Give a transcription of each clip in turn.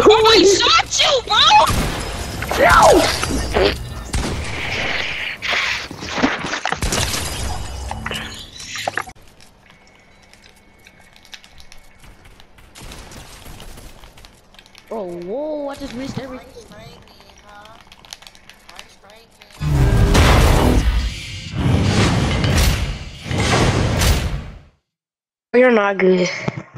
Oh, I shot you, bro! No! Bro, whoa, I just missed everything. You're not good.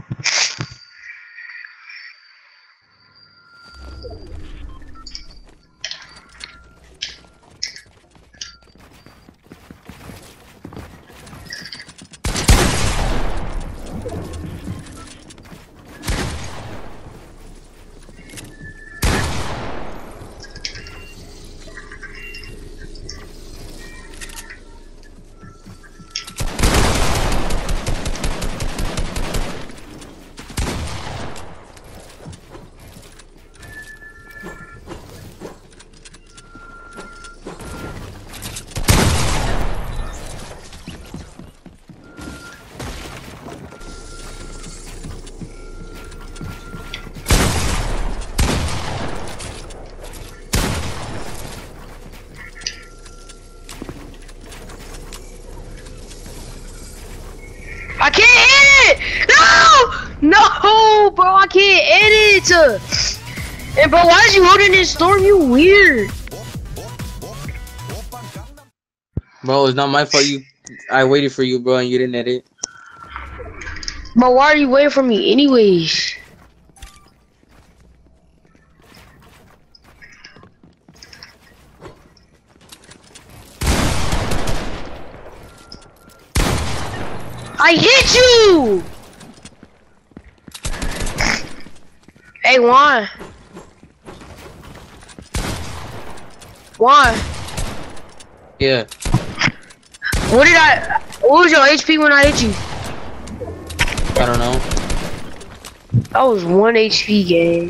I can't hit it! No! No, bro, I can't hit it! And bro, why is you holding this storm? You weird. Bro, it's not my fault. I waited for you, bro, and you didn't edit. But why are you waiting for me anyways? I hit you! Hey, Juan. Juan. Yeah. What was your HP when I hit you? I don't know. That was 1 HP game.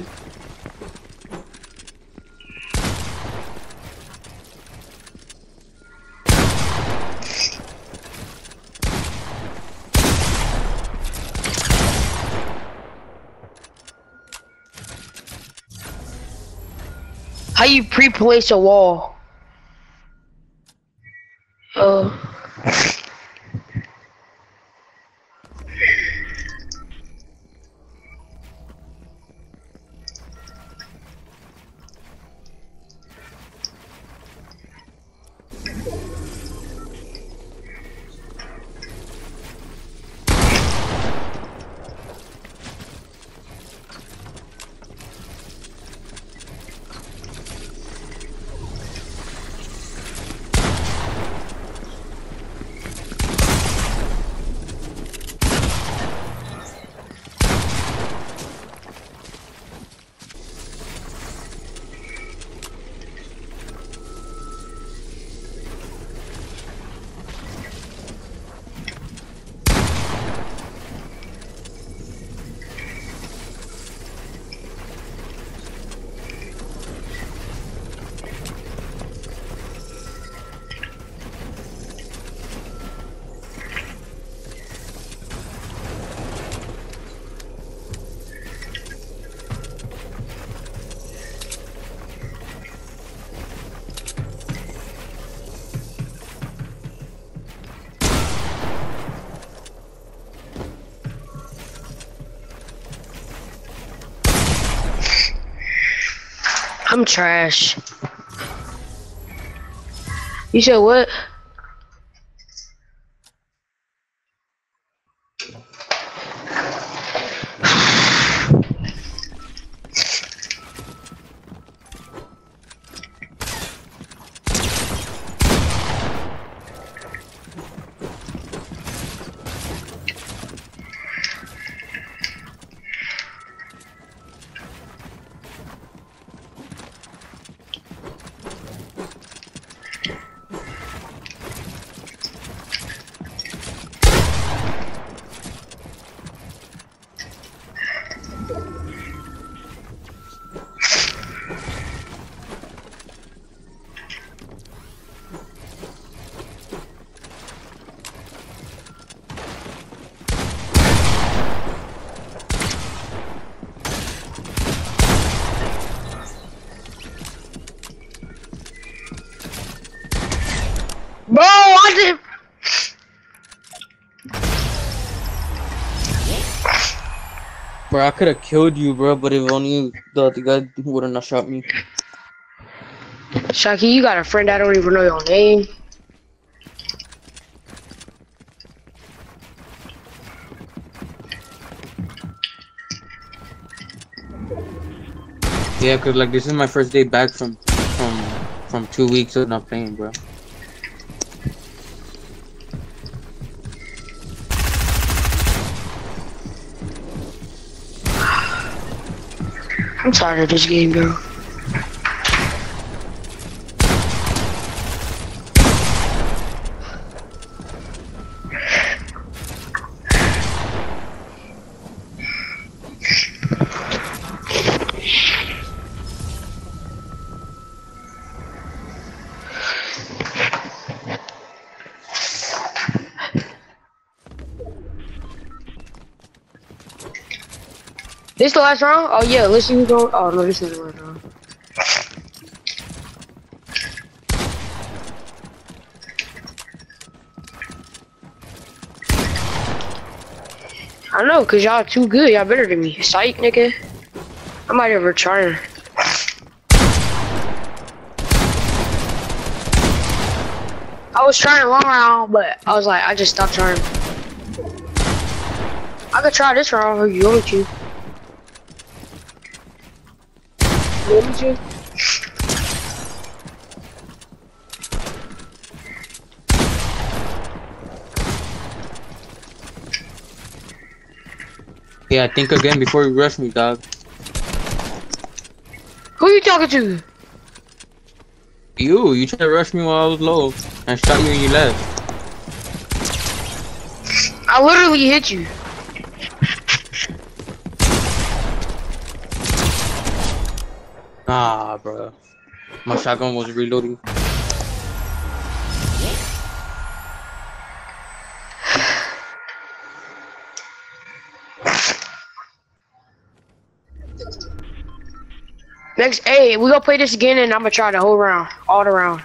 How you pre-place a wall? I'm trash. You said what? Bro, I could have killed you, bro, but if only the other guy would have not shot me. Shaki, you got a friend I don't even know your name. Yeah, cause like this is my first day back from 2 weeks of not playing, bro. I'm tired of this game, bro. This the last round? Oh yeah, let's see who's going. Oh no, this is the last round. I know, cause y'all too good. Y'all better than me. Psych, nigga. I might have returned. I was trying long round, but I was like, I just stopped trying. I could try this round if you want to. Want me to? Yeah, think again before you rush me, dog. Who you talking to? You tried to rush me while I was low and shot you and you left. I literally hit you. Nah, bro. My shotgun was reloading. Next, hey, we gonna play this again, and I'm gonna try the whole round, all the rounds.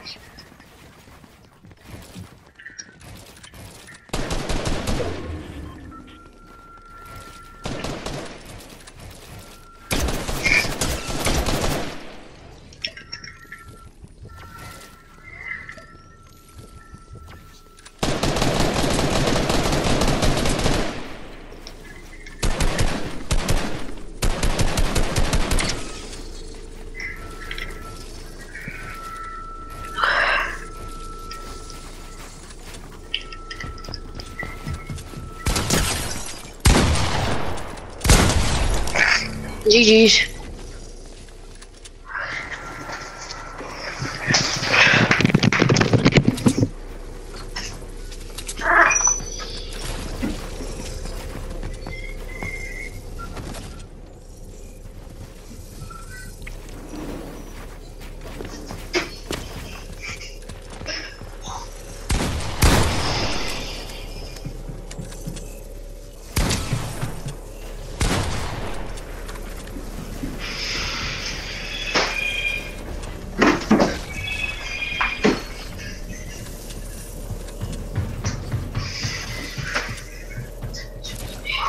GG's.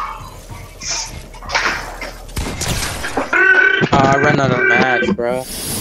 I ran out of match, bro.